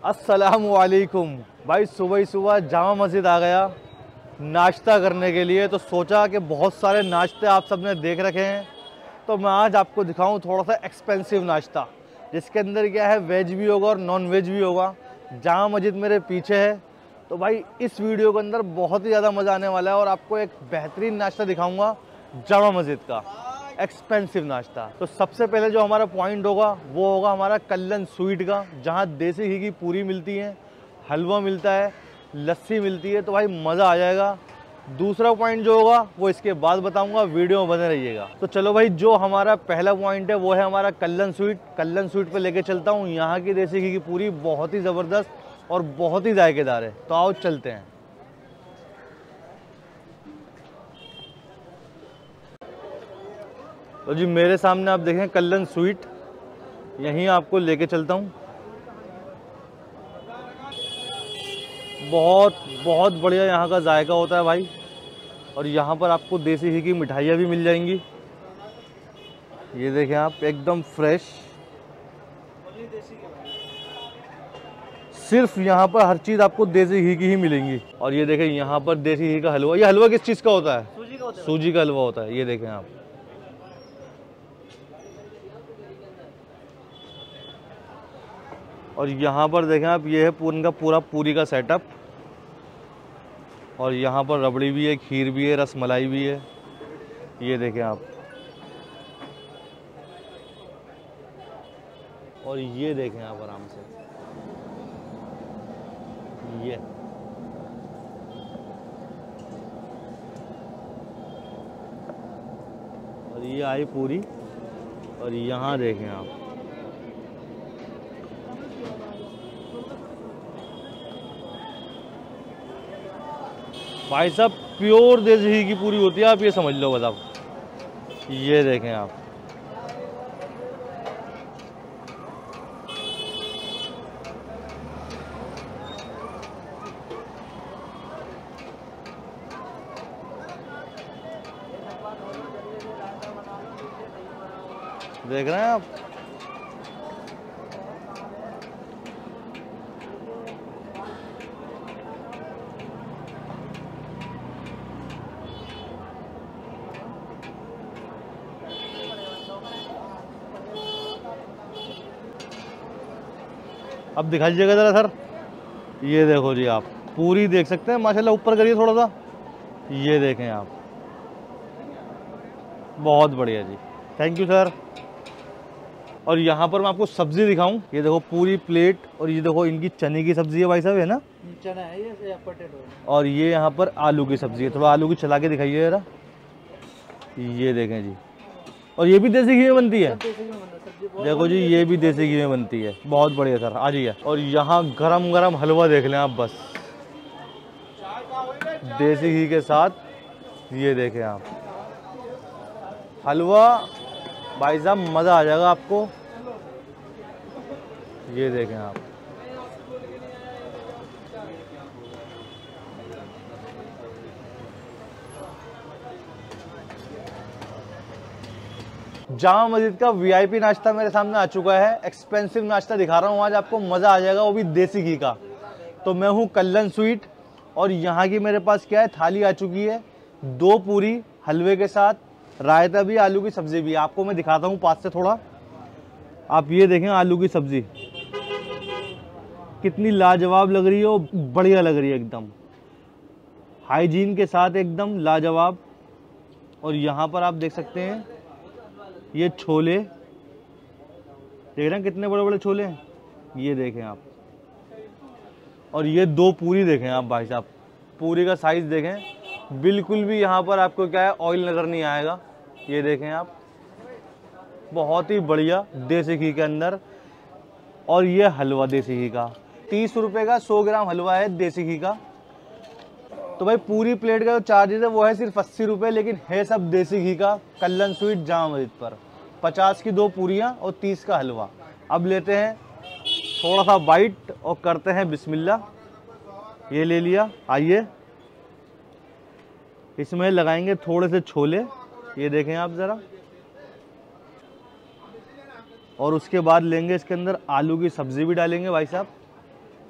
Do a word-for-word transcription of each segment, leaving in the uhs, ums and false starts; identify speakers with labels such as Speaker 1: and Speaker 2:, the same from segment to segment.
Speaker 1: अस्सलामुअलैकुम भाई, सुबह ही सुबह जामा मस्जिद आ गया नाश्ता करने के लिए। तो सोचा कि बहुत सारे नाश्ते आप सबने देख रखे हैं, तो मैं आज आपको दिखाऊं थोड़ा सा एक्सपेंसिव नाश्ता, जिसके अंदर क्या है, वेज भी होगा और नॉन वेज भी होगा। जामा मस्जिद मेरे पीछे है, तो भाई इस वीडियो के अंदर बहुत ही ज़्यादा मज़ा आने वाला है और आपको एक बेहतरीन नाश्ता दिखाऊंगा जामा मस्जिद का, एक्सपेंसिव नाश्ता। तो सबसे पहले जो हमारा पॉइंट होगा वो होगा हमारा कल्लन स्वीट का, जहाँ देसी घी की पूरी मिलती है, हलवा मिलता है, लस्सी मिलती है, तो भाई मज़ा आ जाएगा। दूसरा पॉइंट जो होगा वो इसके बाद बताऊंगा, वीडियो में बने रहिएगा। तो चलो भाई, जो हमारा पहला पॉइंट है वो है हमारा कल्लन स्वीट। कल्लन स्वीट पे लेके चलता हूँ। यहाँ की देसी घी की पूरी बहुत ही ज़बरदस्त और बहुत ही जायकेदार है, तो आओ चलते हैं। तो जी मेरे सामने आप देखें कल्लन स्वीट, यहीं आपको लेके चलता हूँ। बहुत बहुत बढ़िया यहाँ का जायका होता है भाई, और यहाँ पर आपको देसी घी की मिठाइयाँ भी मिल जाएंगी। ये देखें आप, एकदम फ्रेश। सिर्फ यहाँ पर हर चीज़ आपको देसी घी की ही मिलेंगी। और ये देखें यहाँ पर देसी घी का हलवा। ये हलवा किस चीज़ का होता है? सूजी का होता है। सूजी का हलवा होता है। ये देखें आप, और यहाँ पर देखें आप, ये है पूरन का पूरा पूरी का सेटअप। और यहाँ पर रबड़ी भी है, खीर भी है, रसमलाई भी है। ये देखें आप, और ये देखें आप आराम से, ये और ये आई पूरी। और यहाँ देखें आप, भाई साहब प्योर देसी घी की पूरी होती है, आप ये समझ लो बस आप। ये देखें आप, देख रहे हैं आप। अब दिखाइएगा ज़रा सर। ये देखो जी, आप पूरी देख सकते हैं, माशाल्लाह। ऊपर करिए थोड़ा सा। ये देखें आप, बहुत बढ़िया जी, थैंक यू सर। और यहाँ पर मैं आपको सब्जी दिखाऊं। ये देखो पूरी प्लेट, और ये देखो इनकी चने की सब्जी है भाई साहब, है ना? चना है ये, पोटैटो। और ये यहाँ पर आलू की सब्जी है। थोड़ा आलू की चला के दिखाइए जरा। ये देखें जी, और ये भी देसी घी में बनती है। देखो जी, ये भी देसी घी में बनती है। बहुत बढ़िया सर, आ जाइए। और यहाँ गरम गरम हलवा देख लें आप, बस देसी घी के साथ। ये देखें आप, हलवा भाई साहब, मज़ा आ जाएगा आपको। ये देखें आप, जामा मस्जिद का वीआईपी नाश्ता मेरे सामने आ चुका है। एक्सपेंसिव नाश्ता दिखा रहा हूँ आज आपको, मज़ा आ जाएगा, वो भी देसी घी का। तो मैं हूँ कल्लन स्वीट, और यहाँ की मेरे पास क्या है, थाली आ चुकी है। दो पूरी हलवे के साथ, रायता भी, आलू की सब्ज़ी भी। आपको मैं दिखाता हूँ पास से थोड़ा। आप ये देखें, आलू की सब्ज़ी कितनी लाजवाब लग रही है, और बढ़िया लग रही है एकदम, हाइजीन के साथ एकदम लाजवाब। और यहाँ पर आप देख सकते हैं ये छोले, देख रहे हैं कितने बड़े बड़े छोले हैं। ये देखें आप, और ये दो पूरी देखें आप भाई साहब, पूरी का साइज़ देखें, बिल्कुल भी यहाँ पर आपको क्या है, ऑयल नज़र नहीं आएगा। ये देखें आप, बहुत ही बढ़िया देसी घी के अंदर। और ये हलवा देसी घी का, तीस रुपए का सौ ग्राम हलवा है देसी घी का। तो भाई पूरी प्लेट का जो चार्जेस है वो है सिर्फ अस्सी रुपये, लेकिन है सब देसी घी का। कल्लन स्वीट जामा मस्जिद पर पचास की दो पूरियाँ और तीस का हलवा। अब लेते हैं थोड़ा सा बाइट और करते हैं बिस्मिल्लाह। ये ले लिया, आइए इसमें लगाएंगे थोड़े से छोले, ये देखें आप ज़रा, और उसके बाद लेंगे इसके अंदर आलू की सब्ज़ी भी डालेंगे भाई साहब।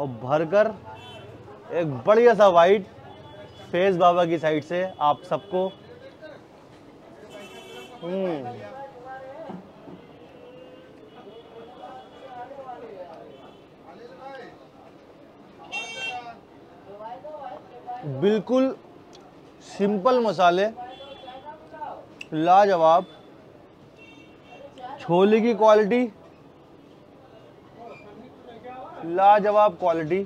Speaker 1: और भरकर एक बढ़िया सा वाइट फेस बाबा की साइड से आप सबको। हम्म बिल्कुल सिंपल मसाले, लाजवाब। छोले की क्वालिटी लाजवाब क्वालिटी,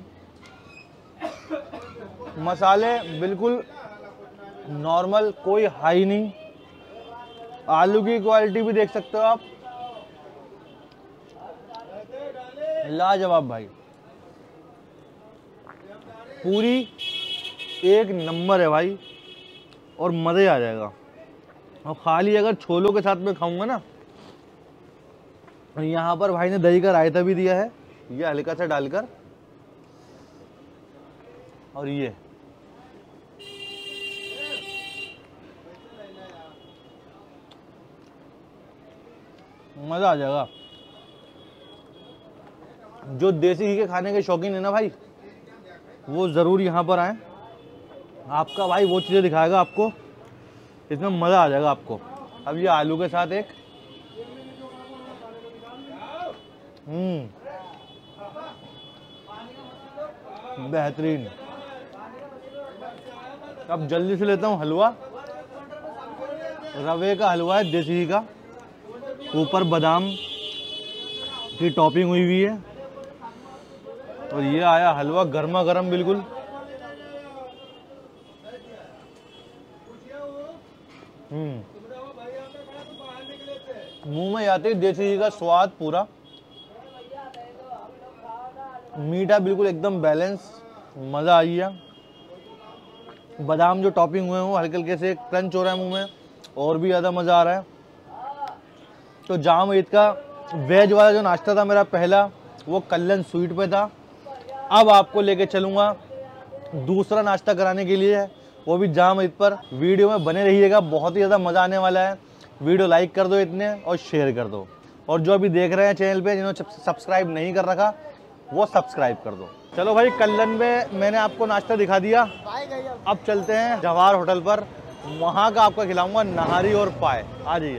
Speaker 1: मसाले बिल्कुल नॉर्मल, कोई हाई नहीं। आलू की क्वालिटी भी देख सकते हो आप, लाजवाब भाई, पूरी एक नंबर है भाई, और मज़े आ जाएगा। और खाली अगर छोलों के साथ में खाऊंगा ना, यहाँ पर भाई ने दही का रायता भी दिया है, ये हल्का सा डालकर, और ये मज़ा आ जाएगा। जो देसी घी के खाने के शौकीन है ना भाई, वो ज़रूर यहाँ पर आए। आपका भाई वो चीज़ें दिखाएगा आपको, इसमें मज़ा आ जाएगा आपको। अब ये आलू के साथ एक हम्म बेहतरीन। अब जल्दी से लेता हूँ हलवा, रवे का हलवा है देसी घी का, ऊपर बादाम की टॉपिंग हुई हुई है, और ये आया हलवा गर्मा गर्म बिल्कुल। हम्म मुंह में आते ही देसी घी का स्वाद पूरा, मीठा बिल्कुल एकदम बैलेंस, मज़ा आई है। बादाम जो टॉपिंग हुए हैं वो हल्के हल्के से क्रंच हो रहा है मुंह में, और भी ज़्यादा मज़ा आ रहा है। तो जाम ईद का वेज वाला जो नाश्ता था मेरा पहला, वो कल्लन स्वीट पे था। अब आपको लेके चलूँगा दूसरा नाश्ता कराने के लिए, वो भी जाम ईद पर। वीडियो में बने रहिएगा, बहुत ही ज़्यादा मज़ा आने वाला है। वीडियो लाइक कर दो इतने, और शेयर कर दो, और जो अभी देख रहे हैं चैनल पे जिन्होंने सब्सक्राइब नहीं कर रखा, वो सब्सक्राइब कर दो। चलो भाई, कल्लन में मैंने आपको नाश्ता दिखा दिया, अब चलते हैं जवाहर होटल पर, वहाँ का आपको खिलाऊंगा नहारी और पाए। आ जाइए।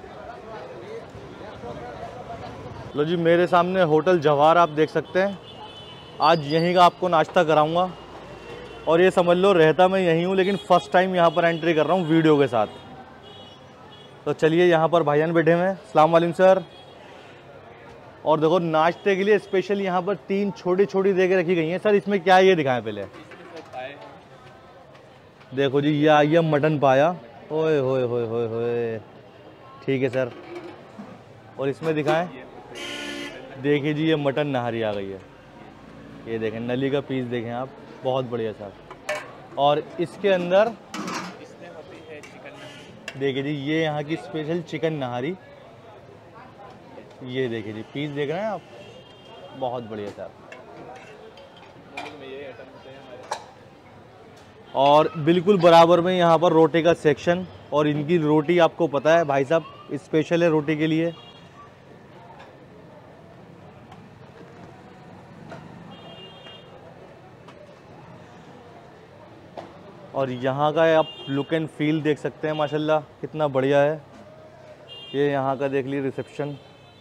Speaker 1: लो जी, मेरे सामने होटल जवाहर आप देख सकते हैं। आज यहीं का आपको नाश्ता कराऊंगा, और ये समझ लो रहता मैं यहीं हूँ, लेकिन फ़र्स्ट टाइम यहाँ पर एंट्री कर रहा हूँ वीडियो के साथ। तो चलिए, यहाँ पर भाईजान बैठे हुए हैं। अस्सलाम वालेकुम सर। और देखो, नाश्ते के लिए स्पेशल यहाँ पर तीन छोटी छोटी देगे रखी गई हैं। सर इसमें क्या है ये दिखाएं पहले। देखो जी, ये आई है मटन पाया, ओए होए होए होए होए, ठीक है सर। और इसमें दिखाएं, देखिए जी, ये मटन नहारी आ गई है, ये देखें, नली का पीस देखें आप, बहुत बढ़िया सर। और इसके अंदर देखिए जी, ये यहाँ की स्पेशल चिकन नहारी, ये देखिए जी, पीस देख रहे हैं आप, बहुत बढ़िया सर। और बिल्कुल बराबर में यहाँ पर रोटी का सेक्शन, और इनकी रोटी आपको पता है भाई साहब स्पेशल है रोटी के लिए। और यहाँ का आप लुक एंड फील देख सकते हैं, माशाल्लाह कितना बढ़िया है। ये यहाँ का देख लीजिए रिसेप्शन,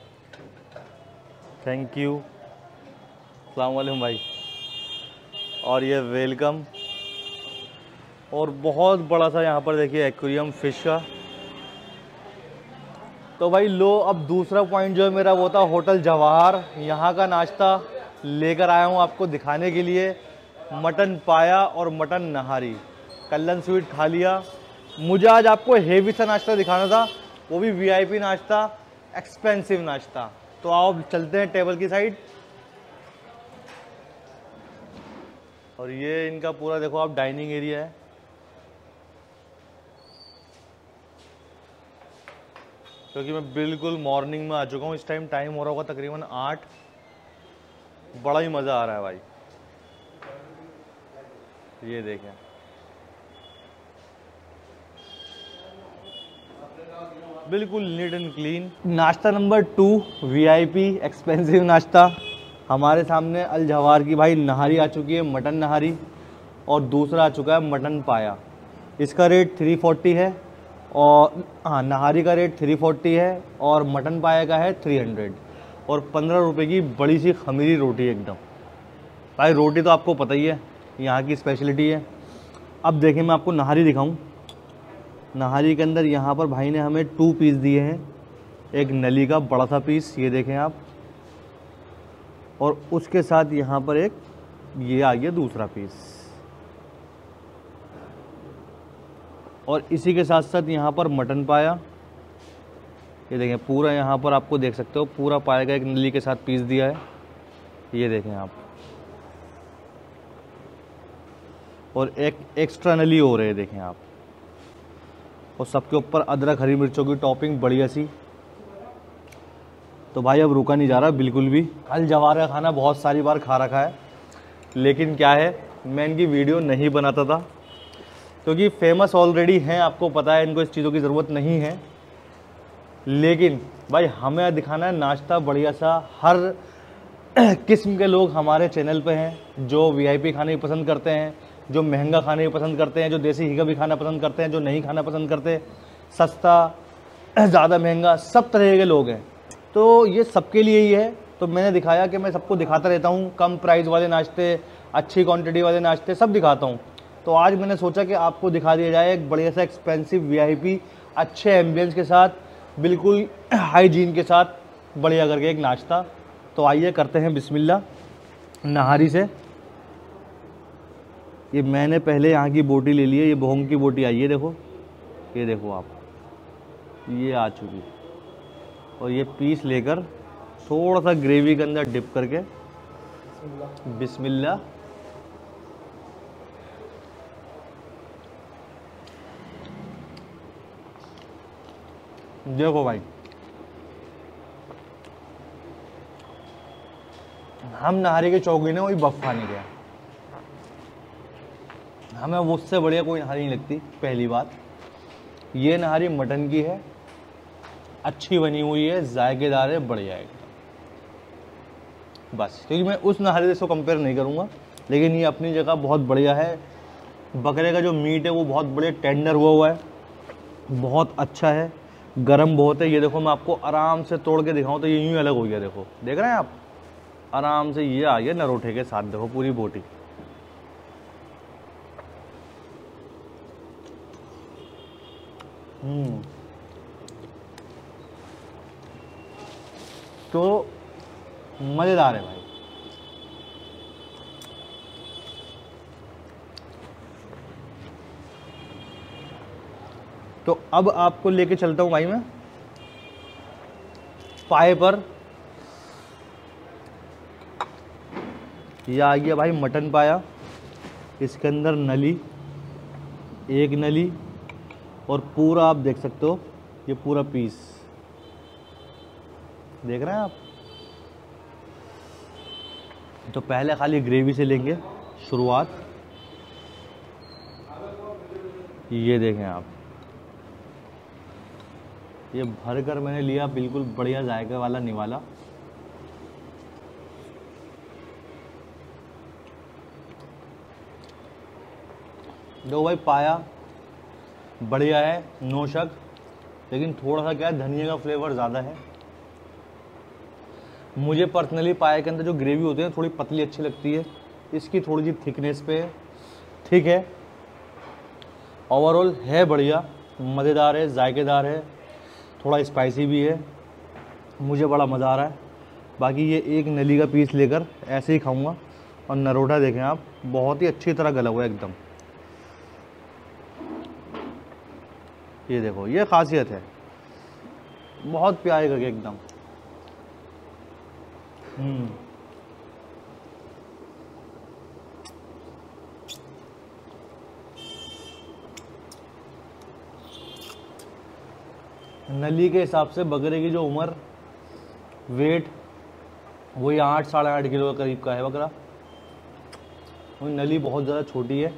Speaker 1: थैंक यू, अस्सलाम वालेकुम भाई। और ये वेलकम, और बहुत बड़ा सा यहाँ पर देखिए एक्वेरियम फिश का। तो भाई लो, अब दूसरा पॉइंट जो है मेरा वो था होटल जवाहर। यहाँ का नाश्ता लेकर आया हूँ आपको दिखाने के लिए, मटन पाया और मटन नहारी। कल्लन स्वीट खा लिया, मुझे आज आपको हेवी सा नाश्ता दिखाना था, वो भी वीआईपी नाश्ता, एक्सपेंसिव नाश्ता। तो आओ चलते हैं टेबल की साइड। और ये इनका पूरा देखो आप डाइनिंग एरिया है, क्योंकि मैं बिल्कुल मॉर्निंग में आ चुका हूँ। इस टाइम टाइम हो रहा होगा तकरीबन आठ। बड़ा ही मज़ा आ रहा है भाई, ये देखें। बिल्कुल नीट एंड क्लीन। नाश्ता नंबर टू, वीआईपी एक्सपेंसिव नाश्ता हमारे सामने अल जवाहर की भाई नहारी आ चुकी है, मटन नहारी, और दूसरा आ चुका है मटन पाया। इसका रेट थ्री फोर्टी है, और हाँ नहारी का रेट थ्री फोर्टी है और मटन पाया का है थ्री हंड्रेड, और पंद्रह रुपये की बड़ी सी खमीरी रोटी एकदम। भाई रोटी तो आपको पता ही है यहाँ की स्पेशलिटी है। अब देखिए मैं आपको नहारी दिखाऊं। नहारी के अंदर यहाँ पर भाई ने हमें टू पीस दिए हैं, एक नली का बड़ा सा पीस, ये देखें आप, और उसके साथ यहाँ पर एक ये आ गया दूसरा पीस, और इसी के साथ साथ यहाँ पर मटन पाया, ये देखें पूरा यहाँ पर आपको देख सकते हो पूरा पाया का एक नली के साथ पीस दिया है, ये देखें आप, और एक एक्स्ट्रा नली हो रही है देखें आप, और सबके ऊपर अदरक हरी मिर्चों की टॉपिंग बढ़िया सी। तो भाई अब रुका नहीं जा रहा बिल्कुल भी। अल जवाहर का खाना बहुत सारी बार खा रखा है, लेकिन क्या है मैं इनकी वीडियो नहीं बनाता था क्योंकि फेमस ऑलरेडी हैं, आपको पता है इनको इस चीज़ों की ज़रूरत नहीं है। लेकिन भाई हमें दिखाना है नाश्ता बढ़िया सा। हर किस्म के लोग हमारे चैनल पे हैं, जो वीआईपी खाने की पसंद करते हैं, जो महंगा खाने की पसंद करते हैं, जो देसी घी का भी खाना पसंद करते हैं, जो नहीं खाना पसंद करते, सस्ता ज़्यादा महंगा, सब तरह के लोग हैं। तो ये सबके लिए ही है। तो मैंने दिखाया कि मैं सबको दिखाता रहता हूँ, कम प्राइस वाले नाश्ते, अच्छी क्वांटिटी वाले नाश्ते सब दिखाता हूँ। तो आज मैंने सोचा कि आपको दिखा दिया जाए एक बढ़िया सा एक्सपेंसिव वीआईपी अच्छे एम्बियंस के साथ, बिल्कुल हाइजीन के साथ बढ़िया करके एक नाश्ता। तो आइए करते हैं बिस्मिल्लाह नहारी से। ये मैंने पहले यहाँ की बोटी ले ली है, ये भोंग की बोटी आई है, देखो ये देखो आप, ये आ चुकी। और ये पीस लेकर थोड़ा सा ग्रेवी के अंदर डिप करके बिस्मिल्लाह। देखो भाई हम नहारी के चौकीन है, वही बफ खाने गया, हमें वो उससे बढ़िया कोई नहारी नहीं लगती। पहली बात ये नहारी मटन की है, अच्छी बनी हुई है, जायकेदार है, बढ़िया है बस। क्योंकि मैं उस नहारी से इसको कंपेयर नहीं करूँगा, लेकिन ये अपनी जगह बहुत बढ़िया है। बकरे का जो मीट है वो बहुत बढ़िया टेंडर हुआ हुआ है, बहुत अच्छा है, गरम बहुत है। ये देखो मैं आपको आराम से तोड़ के दिखाऊं तो ये यूँ अलग हो गया, देखो देख रहे हैं आप, आराम से ये आ गया नरोठे के साथ, देखो पूरी बोटी। हम्म तो मज़ेदार है भाई। तो अब आपको लेके चलता हूं भाई मैं पाए पर। यह आ गया भाई मटन पाया, इसके अंदर नली, एक नली, और पूरा आप देख सकते हो ये पूरा पीस देख रहे हैं आप। तो पहले खाली ग्रेवी से लेंगे शुरुआत, ये देखें आप, ये भर कर मैंने लिया, बिल्कुल बढ़िया जायके वाला निवाला। दो भाई पाया बढ़िया है, नो शक, लेकिन थोड़ा सा क्या है धनिया का फ्लेवर ज़्यादा है। मुझे पर्सनली पाया के अंदर जो ग्रेवी होती है थोड़ी पतली अच्छी लगती है, इसकी थोड़ी सी थिकनेस पे ठीक है। ओवरऑल है बढ़िया, मज़ेदार है, जायकेदार है, थोड़ा स्पाइसी भी है, मुझे बड़ा मज़ा आ रहा है। बाकी ये एक नली का पीस लेकर ऐसे ही खाऊंगा। और नरोटा देखें आप, बहुत ही अच्छी तरह गला हुआ है एकदम, ये देखो, ये खासियत है, बहुत प्यारे करके एकदम। हम्म नली के हिसाब से बकरे की जो उम्र, वेट, वही आठ साढ़े आठ किलो के करीब का है बकरा। वही नली बहुत ज़्यादा छोटी है,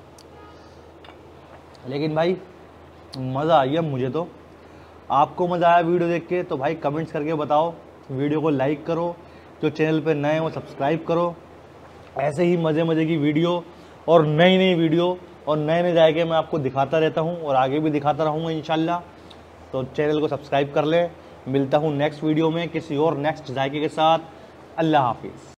Speaker 1: लेकिन भाई मज़ा आ गया मुझे। तो आपको मज़ा आया वीडियो देख के तो भाई कमेंट्स करके बताओ, वीडियो को लाइक करो, जो चैनल पे नए हैं वो सब्सक्राइब करो। ऐसे ही मज़े मज़े की वीडियो और नई नई वीडियो और नए नए जायके मैं आपको दिखाता रहता हूँ और आगे भी दिखाता रहूँगा इंशाल्लाह। तो चैनल को सब्सक्राइब कर ले। मिलता हूँ नेक्स्ट वीडियो में किसी और नेक्स्ट जायके के साथ। अल्लाह हाफिज़।